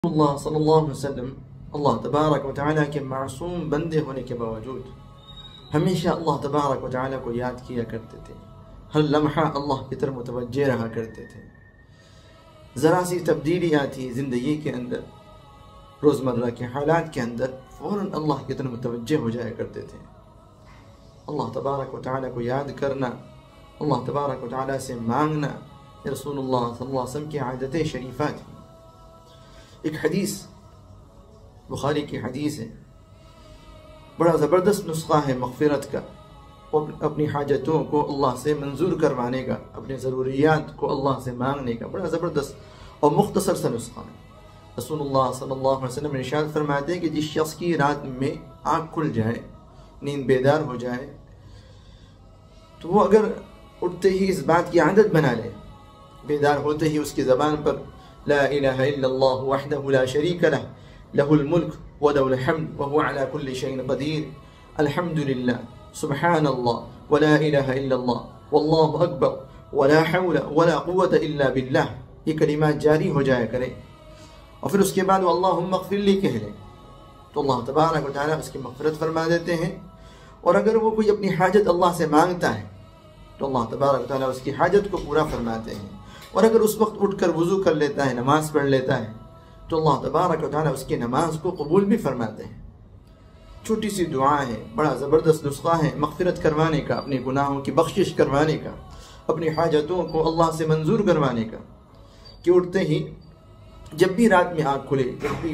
اللہ صلی اللہ علیہ وسلم اللہ تبارک و تعالیٰ کے معصوم بندے ہونے کے باوجود ہمیشہ اللہ تبارک و تعالیٰ کو یاد کیا کرتے تھے، ہر لمحہ اللہ کی طرف متوجہ رہا کرتے تھے۔ ذرا سی تبدیلی آتی زندگی کے اندر، روزمرہ کے حالات کے اندر، فوراً اللہ کی طرف متوجہ ہو جایا کرتے تھے۔ اللہ تبارک و تعالیٰ کو یاد کرنا، اللہ تبارک و تعالیٰ سے مانگنا یہ رسول اللہ صلی اللہ علیہ وسلم کی عادت شریفہ تھی۔ ایک حدیث بخاری کی حدیث ہے، بڑا زبردست نسخہ ہے مغفرت کا، اپنی حاجتوں کو اللہ سے منظور کروانے کا، اپنی ضروریات کو اللہ سے مانگنے کا بڑا زبردست اور مختصر سا نسخہ ہے۔ رسول اللہ صلی اللہ علیہ وسلم ارشاد فرماتے ہیں کہ جس شخص کی رات میں آنکھ کھل جائے، نیند بیدار ہو جائے، تو وہ اگر اٹھتے ہی اس بات کی عادت بنا لے، بیدار ہوتے ہی اس کی زبان پر لا الہ الا اللہ وحدہ لا شریک لہ لہ الملک وله الحمد وهو على كل شيء قدیر، الحمد للہ، سبحان اللہ، ولا الہ الا اللہ، واللہ اکبر، ولا حول ولا قوة الا باللہ، یہ کلمات جاری ہو جایا کرے، اور پھر اس کے بعد اللہم اغفر لی کہہ لے، تو اللہ تبارک و تعالیٰ اس کی مغفرت فرما دیتے ہیں۔ اور اگر وہ کوئی اپنی حاجت اللہ سے مانگتا ہے تو اللہ تبارک و تعالیٰ اس کی حاجت کو پورا فرماتے ہیں۔ اور اگر اس وقت اٹھ کر وضو کر لیتا ہے، نماز پڑھ لیتا ہے، تو اللہ تبارک و تعالیٰ اس کی نماز کو قبول بھی فرماتے ہیں۔ چھوٹی سی دعا ہے، بڑا زبردست نسخہ ہے مغفرت کروانے کا، اپنے گناہوں کی بخشش کروانے کا، اپنی حاجتوں کو اللہ سے منظور کروانے کا، کہ اٹھتے ہی جب بھی رات میں آنکھ کھلے، جب بھی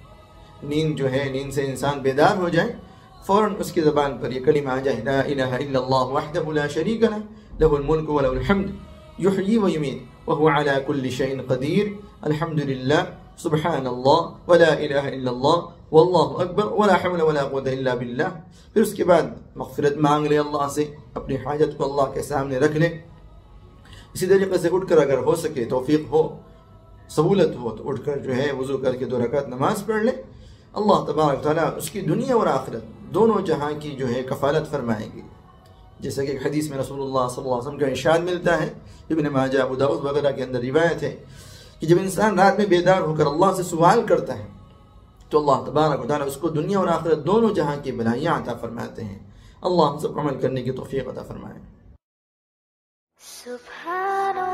نیند سے انسان بیدار ہو جائے، فوراً اس کی زبان پر یہ کلمہ آ جائے، لا الہ الا اللہ وحدہ لا شریک لہ لہ الملک ولہ الحمد یحیی و یمیت وهو على كل شيء قدیر، الحمد للہ، سبحان اللہ، ولا الہ الا اللہ، واللہ اکبر، ولا حول ولا قوة الا باللہ۔ پھر اس کے بعد مغفرت مانگ لے اللہ سے، اپنی حاجت کو اللہ کے سامنے رکھ لے۔ اسی طریقے سے اٹھ کر اگر ہو سکے، توفیق ہو، سہولت ہو، تو اٹھ کر وضو کر کے 2 رکعت نماز پڑھ لے۔ اللہ تبارک تعالیٰ اس کی دنیا اور آخرت دونوں جہاں کی کفالت فرمائیں گی۔ جیسا کہ ایک حدیث میں رسول اللہ صلی اللہ علیہ وسلم کا ارشاد ملتا ہے، ابن ماجہ، ابو داؤد وغیرہ کے اندر روایت ہے کہ جب انسان رات میں بیدار ہو کر اللہ سے سوال کرتا ہے تو اللہ تبارک و تعالیٰ اس کو دنیا اور آخرت دونوں جہاں کی بھلائیاں عطا فرماتے ہیں۔ اللہ ہم سب کو عمل کرنے کی توفیق عطا فرمائے۔